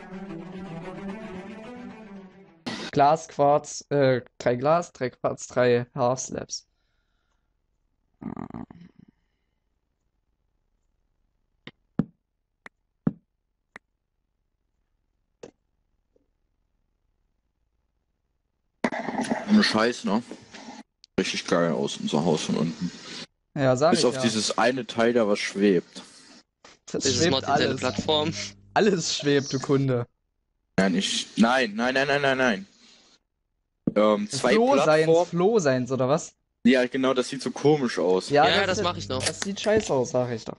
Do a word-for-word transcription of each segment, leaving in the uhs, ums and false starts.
Glas, Quarz, äh, drei Glas, drei Quarz, drei Half Slabs. Ohne Scheiß, ne? Richtig geil aus, unser Haus von unten. Ja, sag Bis ich auf ja. dieses eine Teil da, was schwebt. Das Das ist schwebt Martin seine alles. Plattform. Alles schwebt, du Kunde. Nein, ich. Nein, nein, nein, nein, nein, nein. Ähm, zwei Flohseins, Plattformen. Flohseins, oder was? Ja, genau, das sieht so komisch aus. Ja, Ja, das, das mache ich noch. Das sieht scheiße aus, sag ich doch.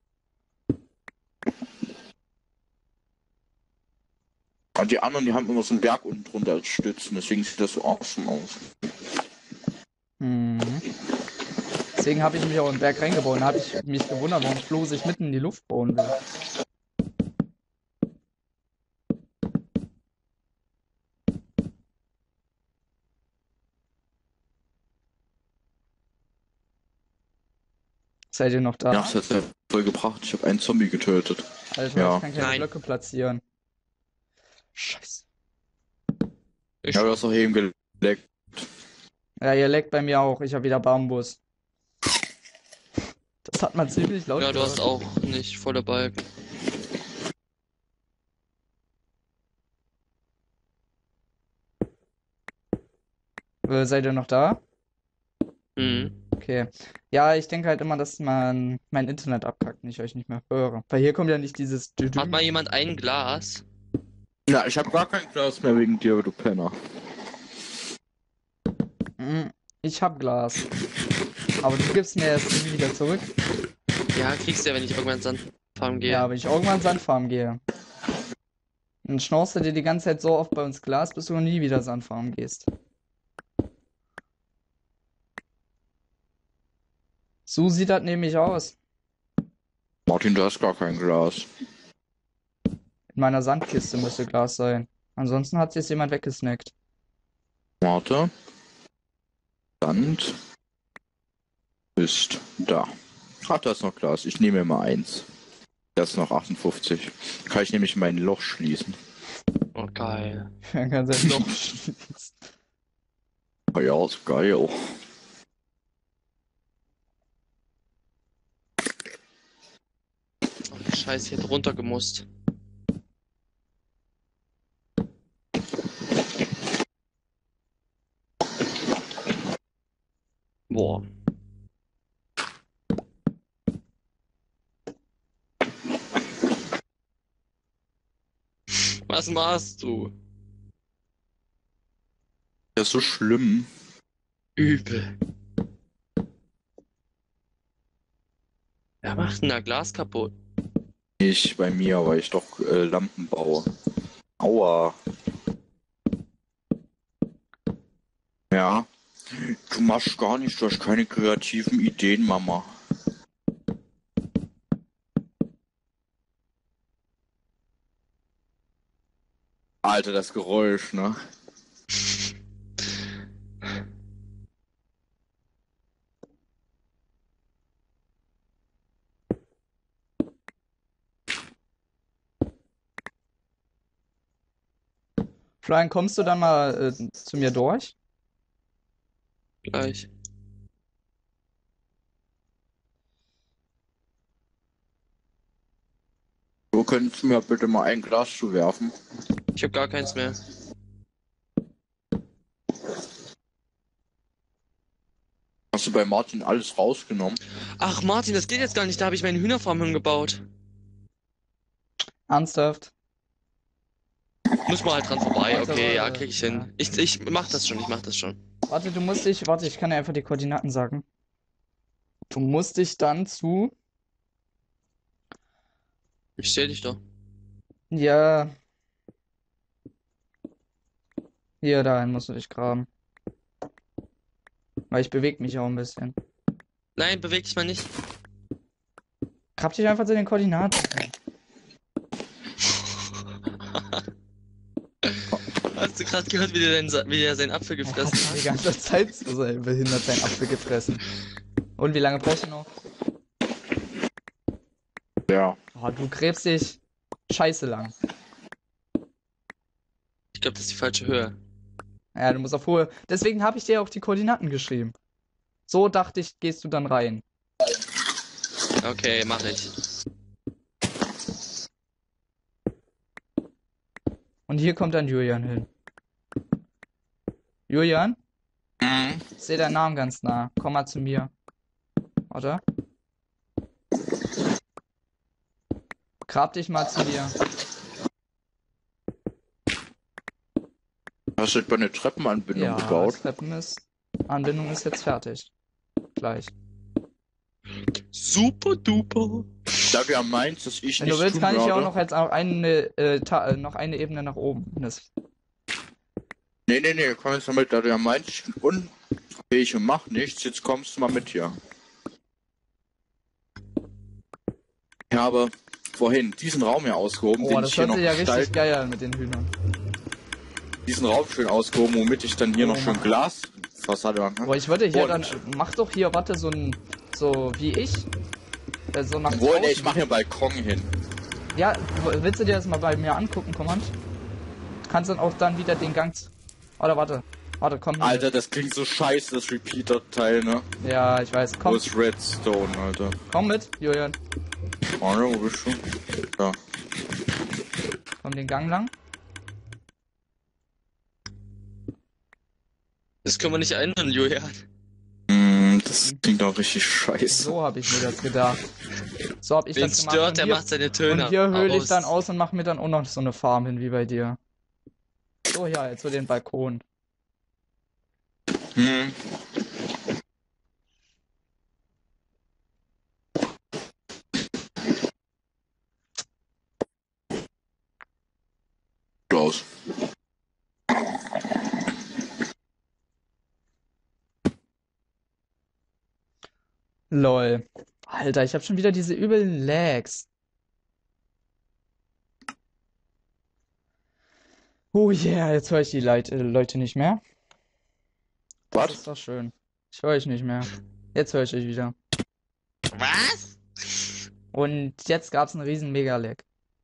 Und die anderen, die haben immer so einen Berg unten drunter als Stützen, deswegen sieht das so awesome aus. Mhm. Deswegen habe ich mich auch im Berg reingebaut und habe ich mich gewundert, warum Flo sich mitten in die Luft bauen will. Seid ihr noch da? Ja, das hat er voll gebracht. Ich habe einen Zombie getötet. Alter, Ja. ich kann keine Nein. Blöcke platzieren. Scheiße. Ich, Ja, du hast auch eben geleckt. Ja, ihr leckt bei mir auch. Ich habe wieder Bambus. Das hat man ziemlich laut ja, du gehört. hast auch nicht voller Balken. Äh, seid ihr noch da? Mhm. Okay. Ja, ich denke halt immer, dass man mein Internet abkackt und ich euch nicht mehr höre. Weil hier kommt ja nicht dieses Dü-Dü. Hat mal jemand ein Glas? Ja, ich habe gar kein Glas mehr wegen dir, du Penner. Mm, Ich hab Glas. Aber du gibst mir jetzt nie wieder zurück. Ja, kriegst du ja, wenn ich irgendwann Sandfarm gehe. Ja, wenn ich irgendwann Sandfarm gehe. Dann schnaust du dir die ganze Zeit so oft bei uns Glas, bis du nie wieder Sandfarm gehst. So sieht das nämlich aus. Martin, du hast gar kein Glas. In meiner Sandkiste müsste Glas sein. Ansonsten hat sich jemand weggesnackt. Warte. Sand ist da. Ach, da ist noch Glas. Ich nehme mir mal eins. Das ist noch achtundfünfzig. Kann ich nämlich mein Loch schließen. Oh, geil. Man kann sein Loch schließen. Oh ja, ist geil. Oh, Scheiße, hier drunter gemusst. Boah. Was machst du? Das ist so schlimm. Übel. Wer macht denn da Glas kaputt? Ich bei mir, weil ich doch äh, Lampen baue. Aua. Ja. Du machst gar nichts, du hast keine kreativen Ideen, Mama. Alter, das Geräusch, ne? Florian, kommst du dann mal äh, zu mir durch? Gleich. Du könntest mir bitte mal ein Glas zuwerfen. Ich hab gar keins mehr. Hast du bei Martin alles rausgenommen? Ach, Martin, das geht jetzt gar nicht. Da habe ich meine Hühnerfarm hingebaut. Ernsthaft? Muss man halt dran vorbei. Also, Okay, ja, äh, krieg ich ja. hin. Ich, ich mach das schon, ich mach das schon. Warte, du musst dich, warte, ich kann dir einfach die Koordinaten sagen. Du musst dich dann zu, Ich stell dich doch. ja, hier dahin musst du dich graben. Weil ich bewege mich auch ein bisschen. Nein, beweg dich mal nicht. Grab dich einfach zu den Koordinaten. Hast du gerade gehört, wie der, dein, Sa- wie der seinen Apfel Er hat gefressen die hat? ganze Zeit so sein behindert seinen Apfel gefressen. Und wie lange brauchst du noch? Ja. Oh, du gräbst dich scheiße lang. glaube, das ist die falsche Höhe. Ja, du musst auf hohe. Deswegen habe ich dir auch die Koordinaten geschrieben. So dachte ich, gehst du dann rein. Okay, mache ich. Und hier kommt dann Julian hin. Julian? Mhm. Ich sehe deinen Namen ganz nah. Komm mal zu mir. Warte. Grab dich mal zu dir. Hast du etwa eine Treppenanbindung Ja, gebaut? Treppen ist. Anbindung ist jetzt fertig. Gleich. Super duper. Da wir meint, dass ich Wenn nicht du willst, tun kann ich ja auch werde. noch jetzt auch eine, äh, Ta- äh, noch eine Ebene nach oben. Das, Nee, nee, nee, komm jetzt mal mit, da du ja meinst, ich bin unfähig und mach nichts, jetzt kommst du mal mit hier. Ich habe vorhin diesen Raum hier ausgehoben, oh, den das ich hier hört noch sich ja richtig gestalten, geil an mit den Hühnern. diesen Raum schön ausgehoben, womit ich dann hier Oh, noch schön Mann. Glasfassade machen kann. Boah, ich würde hier Und- dann. Mach doch hier, warte, so ein. So wie ich. Äh, so nach Wo, nee, draußen. ich mache hier einen Balkon hin. Ja, w- willst du dir das mal bei mir angucken, Command? Du kannst dann auch dann wieder den Gang. z- Oder warte. Warte, komm. hier. Alter, das klingt so scheiße, das Repeater-Teil, ne? Ja, ich weiß. Wo Komm, ist Redstone, Alter? komm mit, Julian. Oh, ne, wo bist du? Da. Komm den Gang lang. Das können wir nicht ändern, Julian. Mm, das klingt auch richtig scheiße. So habe ich mir das gedacht. So habe ich Wen das gemacht. stört, Und der hier, macht seine Töne. und hier höhle ich aus. dann aus und mache mir dann auch noch so eine Farm hin wie bei dir. So, ja, jetzt so den Balkon. Hm. Aus. Lol. Alter, ich habe schon wieder diese üblen Lags. Oh yeah, jetzt höre ich die Leit äh, Leute nicht mehr. Das Was? ist doch schön. Ich höre euch nicht mehr. Jetzt höre ich euch wieder. Was? Und jetzt gab es einen riesen Mega-Lag.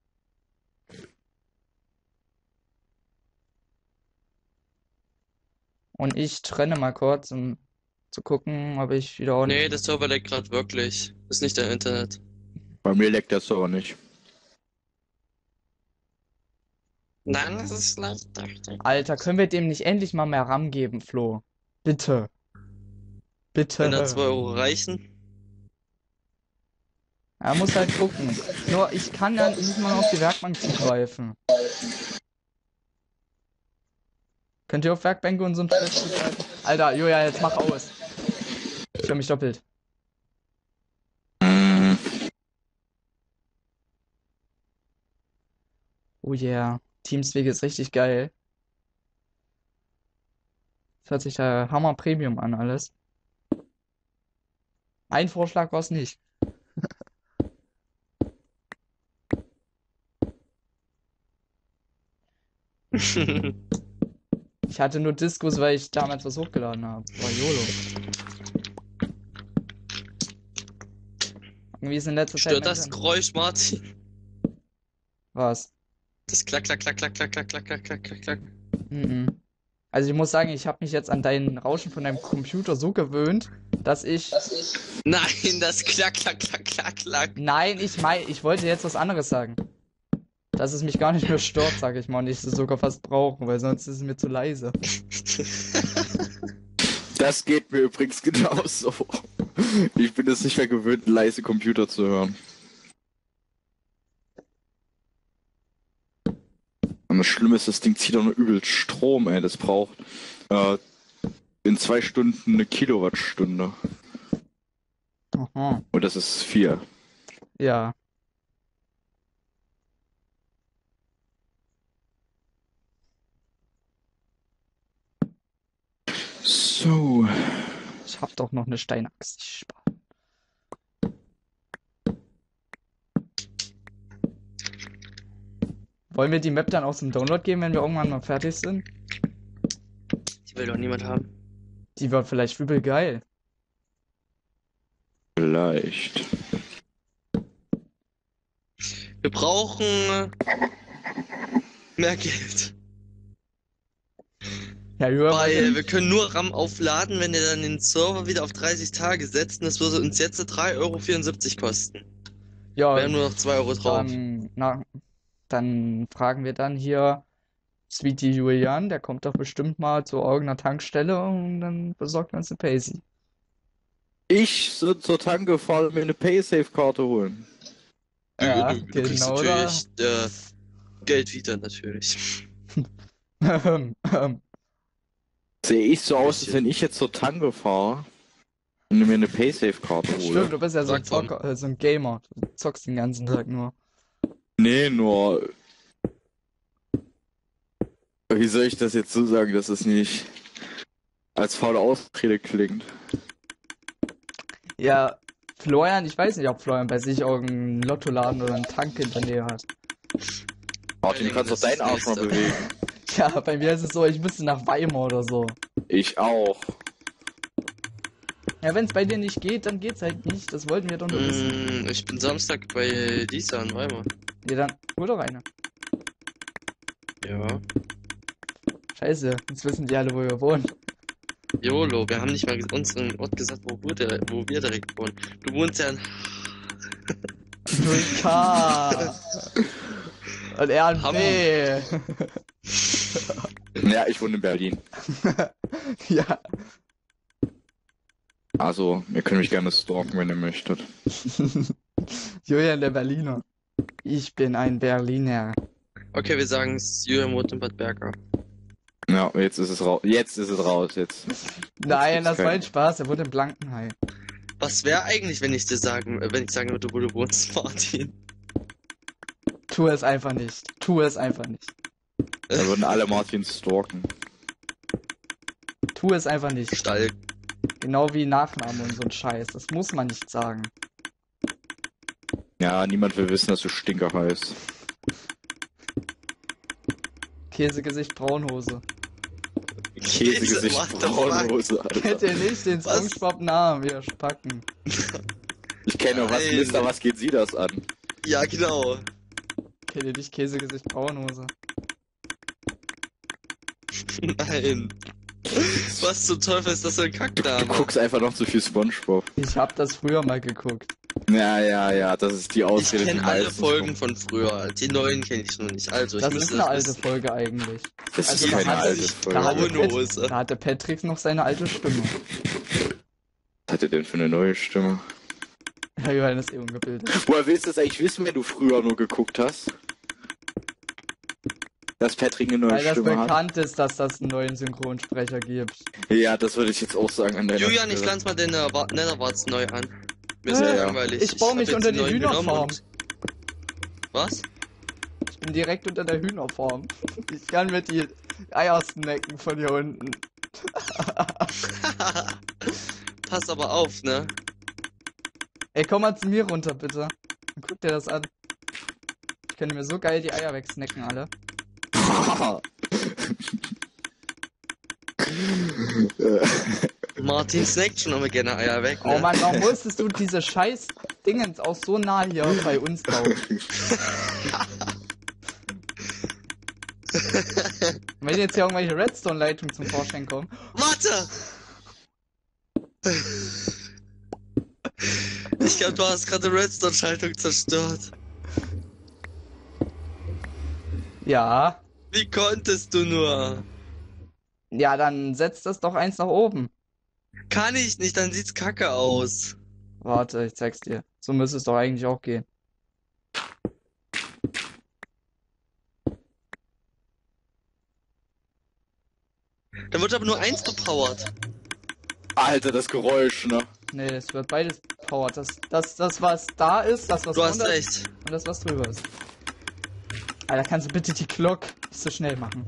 Und ich trenne mal kurz, um zu gucken, ob ich wieder ordentlich... Nee, das Server leckt gerade wirklich. Ist nicht dein Internet. Bei mir leckt das aber nicht. Nein, das ist schlecht. Alter, können wir dem nicht endlich mal mehr RAM geben, Flo? Bitte. Bitte. Wenn da zwei Euro reichen. Er muss halt gucken. Nur ich kann dann nicht mal auf die Werkbank zugreifen. Könnt ihr auf Werkbänke und so ein Stress zugreifen? Alter, Julia, jetzt mach aus. Ich höre mich doppelt. Mm. Oh yeah. Teamspeak ist richtig geil. Das hört sich da Hammer Premium an alles. Ein Vorschlag war es nicht. Ich hatte nur Diskus, weil ich damals was hochgeladen habe. War YOLO. Irgendwie ist in letzter Zeit Stört mein das Internet- Geräusch, Martin? Was? Das klack, klack, klack, klack, klack, klack, klack, klack, klack, klack, klack. Mhm. Also ich muss sagen, ich habe mich jetzt an dein Rauschen von deinem Computer so gewöhnt, dass ich... Nein, das klack, klack, klack, klack, klack. Nein, ich mein, ich wollte jetzt was anderes sagen. Dass es mich gar nicht mehr stört, sag ich mal, und ich es sogar fast brauche, weil sonst ist es mir zu leise. Das geht mir übrigens genauso. Ich bin es nicht mehr gewöhnt, leise Computer zu hören. Und das Schlimme ist, das Ding zieht auch nur übel Strom, ey. Das braucht äh, in zwei Stunden eine Kilowattstunde. Aha. Und das ist vier. Ja. So. Ich hab doch noch eine Steinaxt. Ich spar. Wollen wir die Map dann auch zum Download geben, wenn wir irgendwann mal fertig sind? Die will doch niemand haben. Die wird vielleicht übel geil. Vielleicht. Wir brauchen mehr Geld. Ja, höher Weil wir können nur RAM aufladen, wenn ihr dann den Server wieder auf dreißig Tage setzt. Und das würde uns jetzt drei Euro vierundsiebzig kosten. Ja, Wir haben nur noch zwei Euro drauf. dann, na, dann fragen wir dann hier Sweetie Julian, der kommt doch bestimmt mal zu irgendeiner Tankstelle und dann besorgt er uns eine Paysi. Ich so zur Tanke gefahren und mir eine Paysafe-Karte holen. Ja, du, du kriegst genau, natürlich äh, Geld wieder, natürlich. Ähm, ähm, Sehe ich so aus, als wenn ich jetzt zur Tanke fahre und mir eine Paysafe-Karte Stimmt, hole? du bist ja so ein Sag Zocker, äh, so ein Gamer. Du zockst den ganzen Tag nur. Nee, nur. Wie soll ich das jetzt so sagen, dass es nicht als faule Ausrede klingt? Ja, Florian, ich weiß nicht, ob Florian bei sich irgendeinen Lottoladen oder einen Tank in der Nähe hat. Martin, du kannst doch deinen Arsch mal bewegen. Ja, bei mir ist es so, ich müsste nach Weimar oder so. Ich auch. Ja, wenn es bei dir nicht geht, dann geht's halt nicht. Das wollten wir doch nur wissen. Mm, ich bin Samstag bei Lisa in Weimar. Ja, dann hol doch eine. Ja. Scheiße, jetzt wissen die alle, wo wir wohnen. YOLO, wir haben nicht mal unseren Ort gesagt, wo wir, direkt, wo wir direkt wohnen. Du wohnst ja in... null K. Und er ein B. Ja, ich wohne in Berlin. Ja. Also, ihr könnt mich gerne stalken, wenn ihr möchtet. Julian der Berliner. Ich bin ein Berliner. Okay, wir sagen Julian wohnt in Bad Berka. Ja, jetzt ist es raus. Jetzt ist es raus, jetzt. Nein, gibt's das war keinen. ein Spaß, er wohnt in Blankenheim. Was wäre eigentlich, wenn ich dir sagen, wenn ich sagen würde, wo du wohnst, Martin? Tu es einfach nicht. Tu es einfach nicht. Da würden alle Martin stalken. Tu es einfach nicht. Stall. Genau wie Nachname und so ein Scheiß. Das muss man nicht sagen. Ja, niemand will wissen, dass du Stinker heißt. Käsegesicht Braunhose. Käsegesicht, What the Braunhose, Kennt Alter. ihr nicht den Was? SpongeBob-Namen? Wir spacken. Ich kenne nur was, Nein. Mister, was geht sie das an? Ja, genau. Kennt ihr nicht Käsegesicht Braunhose? Nein. Was zum Teufel ist das für ein Du Kackname? guckst einfach noch zu viel Spongebob. Ich hab das früher mal geguckt. Ja, ja, ja, das ist die Ich Ausrede, die kenne alle meistens Folgen kommt. von früher. Die neuen kenne ich noch nicht. Also, ich Das ist müsste eine das alte wissen. Folge eigentlich. Das Also, ist da keine hat alte sich- Folge. da hat- Braunhose. Da hatte Patrick noch seine alte Stimme. Was hat er denn für eine neue Stimme? Ja, Johann ist eh ungebildet. Woher willst du das eigentlich wissen, wenn du früher nur geguckt hast? Dass Patrick eine neue Weil das Stimme hat? bekannt ist, dass das einen neuen Synchronsprecher gibt. Ja, das würde ich jetzt auch sagen an deiner Julian, ich Stelle. pflanze mal den äh, Wa- Netherwarts neu an. Mir ist Äh, ja ja. langweilig. ich baue hab mich jetzt unter einen die neuen genommen Hühnerfarm. und- Was? Ich bin direkt unter der Hühnerfarm. Ich kann mir die Eier snacken von hier unten. Pass aber auf, ne? Ey, komm mal zu mir runter, bitte. Und guck dir das an. Ich könnte mir so geil die Eier wegsnacken, alle. Martin snackt schon immer gerne Eier weg, ne? Oh Mann, warum musstest du diese scheiß Dingens auch so nah hier bei uns bauen? Wenn jetzt hier irgendwelche Redstone-Leitungen zum Vorschein kommen. Warte! Ich glaube, du hast gerade die Redstone-Schaltung zerstört. Ja. Wie konntest du nur? Ja, dann setzt das doch eins nach oben. Kann ich nicht, dann sieht's kacke aus. Warte, ich zeig's dir. So müsste es doch eigentlich auch gehen. Da wird aber nur eins gepowert. Alter, das Geräusch, ne? Nee, es wird beides powered. Das, das, das, was da ist, das, was Du hast drunter ist, recht. und das, was drüber ist. Alter, kannst du bitte die Glock nicht so schnell machen?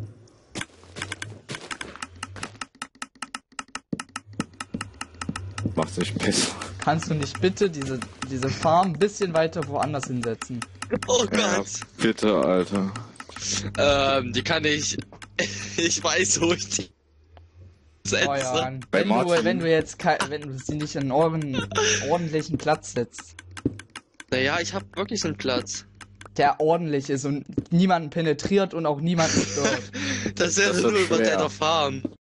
Macht's nicht besser. Kannst du nicht bitte diese, diese Farm ein bisschen weiter woanders hinsetzen? Oh Ja, Gott. bitte, Alter. Ähm, die kann ich. Ich weiß, wo ich die setze. Oh ja, Bei wenn du, Martin. wenn du jetzt kei- wenn du sie nicht in einen ordentlichen Platz setzt, Naja, ich hab wirklich einen Platz. der ordentlich ist und niemanden penetriert und auch niemanden stört. Das wäre Das nur wird über schwer. deiner Farm.